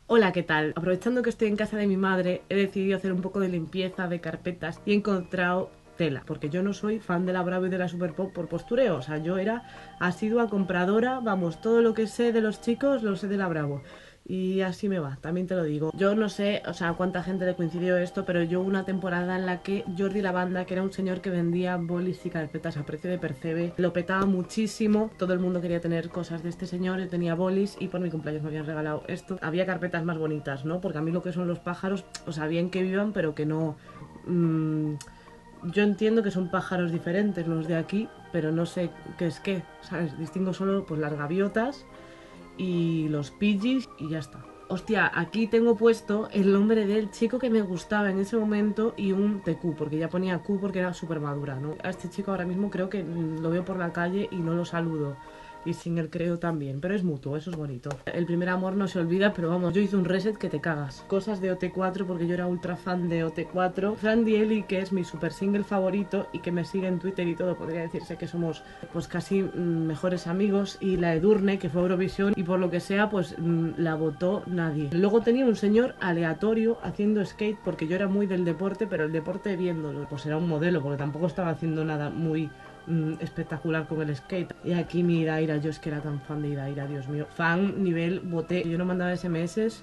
Hola, ¿qué tal? Aprovechando que estoy en casa de mi madre, he decidido hacer un poco de limpieza de carpetas y he encontrado tela, porque yo no soy fan de la Bravo y de la Super Pop por postureo, o sea, yo era asidua compradora, vamos, todo lo que sé de los chicos lo sé de la Bravo. Y así me va, también te lo digo. Yo no sé, o sea, cuánta gente le coincidió esto, pero yo hubo una temporada en la que Jordi Lavanda, que era un señor que vendía bolis y carpetas a precio de percebe, lo petaba muchísimo. Todo el mundo quería tener cosas de este señor, él tenía bolis y por mi cumpleaños me habían regalado esto. Había carpetas más bonitas, ¿no? Porque a mí lo que son los pájaros, o sea, bien que vivan, pero que no... yo entiendo que son pájaros diferentes los de aquí, pero no sé qué es qué, ¿sabes? Distingo solo pues las gaviotas y los pidgeys y ya está. Hostia, aquí tengo puesto el nombre del chico que me gustaba en ese momento y un TQ, porque ya ponía Q porque era súper madura, ¿no? A este chico ahora mismo creo que lo veo por la calle y no lo saludo. Y sin el creo también, pero es mutuo, eso es bonito. El primer amor no se olvida, pero vamos, yo hice un reset que te cagas. Cosas de OT4 porque yo era ultra fan de OT4. Fran Dieli, que es mi super single favorito y que me sigue en Twitter y todo, podría decirse que somos pues casi mejores amigos. Y la Edurne, que fue Eurovisión y por lo que sea, pues la votó nadie. Luego tenía un señor aleatorio haciendo skate porque yo era muy del deporte, pero el deporte viéndolo, pues era un modelo porque tampoco estaba haciendo nada muy espectacular con el skate. Y aquí mi Idaira, yo es que era tan fan de Idaira, Dios mío. Fan nivel boté. Yo no mandaba SMS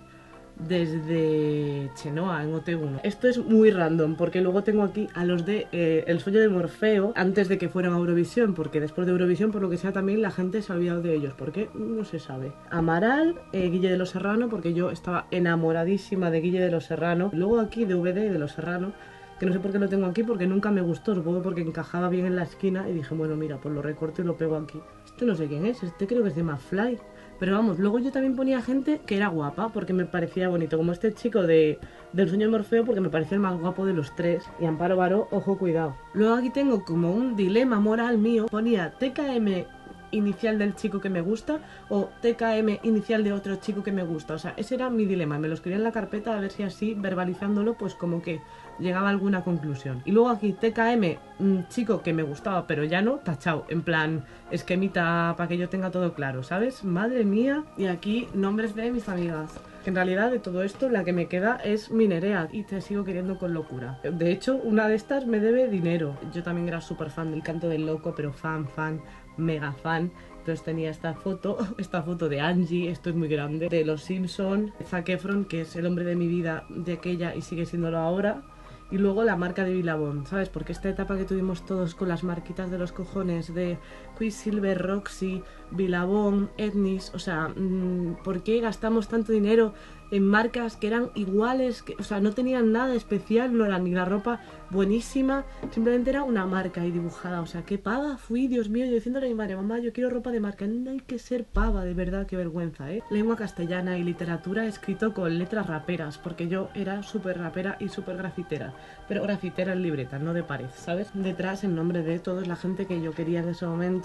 desde Chenoa en OT1. Esto es muy random porque luego tengo aquí a los de El sueño de Morfeo antes de que fueran a Eurovisión, porque después de Eurovisión, por lo que sea, también la gente se ha olvidado de ellos. ¿Por qué? No se sabe. Amaral, Guille de los Serrano, porque yo estaba enamoradísima de Guille de los Serrano. Luego aquí DVD de los Serrano, que no sé por qué lo tengo aquí, porque nunca me gustó, supongo porque encajaba bien en la esquina y dije, bueno, mira, pues lo recorto y lo pego aquí. Este no sé quién es, este creo que es de McFly. Pero vamos, luego yo también ponía gente que era guapa porque me parecía bonito, como este chico del sueño de Morfeo porque me parecía el más guapo de los tres. Y Amparo Baró, ojo, cuidado. Luego aquí tengo como un dilema moral mío, ponía TKM inicial del chico que me gusta o TKM inicial de otro chico que me gusta. O sea, ese era mi dilema. Me lo escribía en la carpeta a ver si así, verbalizándolo, pues como que llegaba a alguna conclusión. Y luego aquí TKM, chico que me gustaba, pero ya no, tachado. En plan, esquemita para que yo tenga todo claro, ¿sabes? Madre mía. Y aquí nombres de mis amigas. En realidad de todo esto la que me queda es mi Nerea y te sigo queriendo con locura. De hecho, una de estas me debe dinero. Yo también era súper fan del Canto del Loco, pero fan, mega fan. Entonces tenía esta foto de Angie, esto es muy grande, de Los Simpson, Zac Efron, que es el hombre de mi vida de aquella y sigue siéndolo ahora. Y luego la marca de Billabong, ¿sabes? Porque esta etapa que tuvimos todos con las marquitas de los cojones de Quicksilver, Roxy, Billabong, Etnis, o sea, ¿por qué gastamos tanto dinero en marcas que eran iguales? O sea, no tenían nada especial, no era ni la ropa buenísima, simplemente era una marca ahí dibujada. O sea, qué pava fui, Dios mío, yo diciéndole a mi madre, mamá, yo quiero ropa de marca. No hay que ser pava, de verdad, qué vergüenza, ¿eh? Lengua castellana y literatura escrito con letras raperas, porque yo era súper rapera y súper grafitera, pero grafitera en libreta, no de pared, ¿sabes? Detrás, en nombre de toda la gente que yo quería en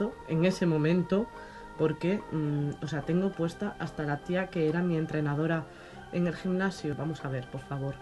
ese momento, porque, o sea, tengo puesta hasta la tía que era mi entrenadora en el gimnasio. Vamos a ver, por favor.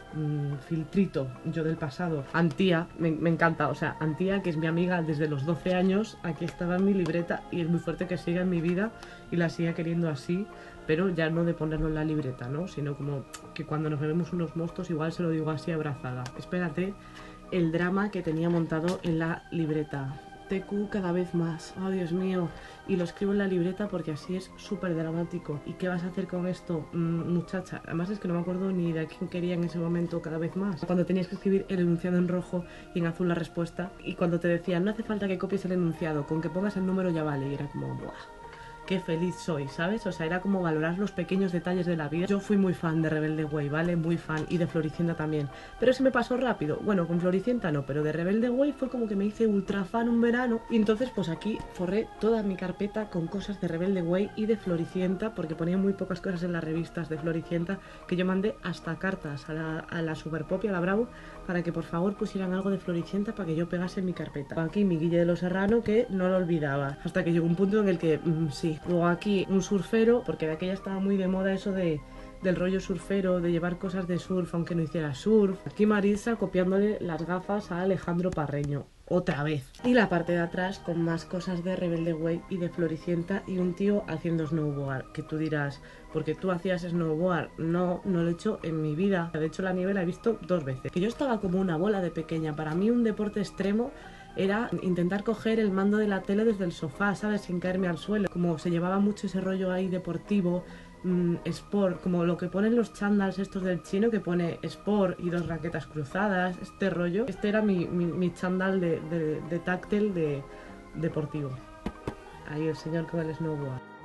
Filtrito, yo del pasado. Antía, me encanta, o sea, Antía, que es mi amiga desde los 12 años, aquí estaba en mi libreta y es muy fuerte que siga en mi vida y la siga queriendo así, pero ya no de ponerlo en la libreta, ¿no? Sino como que cuando nos bebemos unos mostos igual se lo digo así abrazada. Espérate el drama que tenía montado en la libreta. TQ cada vez más, oh Dios mío, y lo escribo en la libreta porque así es súper dramático. ¿Y qué vas a hacer con esto, muchacha? Además es que no me acuerdo ni de a quién quería en ese momento cada vez más. Cuando tenías que escribir el enunciado en rojo y en azul la respuesta, y cuando te decían no hace falta que copies el enunciado, con que pongas el número ya vale, y era como, buah, qué feliz soy, ¿sabes? O sea, era como valorar los pequeños detalles de la vida. Yo fui muy fan de Rebelde Way, ¿vale? Muy fan, y de Floricienta también. Pero se me pasó rápido. Bueno, con Floricienta no, pero de Rebelde Way fue como que me hice ultra fan un verano. Y entonces, pues aquí forré toda mi carpeta con cosas de Rebelde Way y de Floricienta, porque ponía muy pocas cosas en las revistas de Floricienta, que yo mandé hasta cartas a la Super Pop y a la Bravo, para que por favor pusieran algo de Floricienta para que yo pegase en mi carpeta. Aquí mi Guille de los Serrano, que no lo olvidaba. Hasta que llegó un punto en el que, sí. Luego aquí un surfero, porque de aquella estaba muy de moda eso del rollo surfero, de llevar cosas de surf aunque no hiciera surf. Aquí Marisa copiándole las gafas a Alejandro Parreño. otra vez. Y la parte de atrás con más cosas de Rebelde Way y de Floricienta y un tío haciendo snowboard, que tú dirás, porque tú hacías snowboard. No, no lo he hecho en mi vida. De hecho la nieve la he visto 2 veces. Que yo estaba como una bola de pequeña. Para mí un deporte extremo era intentar coger el mando de la tele desde el sofá, ¿sabes? Sin caerme al suelo. Como se llevaba mucho ese rollo ahí deportivo, sport, como lo que ponen los chandals estos del chino, que pone sport y 2 raquetas cruzadas, este rollo. Este era mi chándal de táctil deportivo. Ahí el señor con el snowboard.